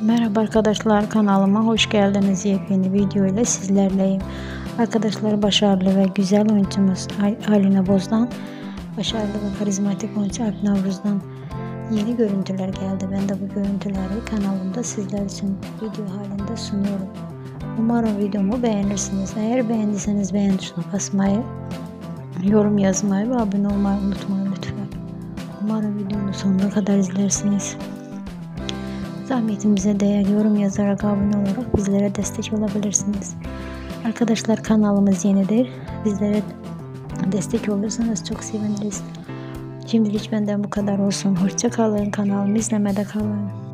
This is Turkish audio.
Merhaba arkadaşlar, kanalıma hoş geldiniz. Yepyeni video ile sizlerleyim. Arkadaşlar, başarılı ve güzel oyuncumuz Alina Boz'dan, başarılı ve karizmatik oyuncu Alp Navruz'dan yeni görüntüler geldi. Ben de bu görüntüleri kanalımda sizler için video halinde sunuyorum. Umarım videomu beğenirsiniz. Eğer beğendiyseniz beğen tuşuna basmayı, yorum yazmayı ve abone olmayı unutmayın lütfen. Umarım videonun sonuna kadar izlersiniz. Zahmetimize değer yorum yazarak, abone olarak bizlere destek olabilirsiniz. Arkadaşlar, kanalımız yenidir. Bizlere destek olursanız çok seviniriz. Şimdilik benden bu kadar olsun. Hoşça kalın. Kanalımı izlemede kalın.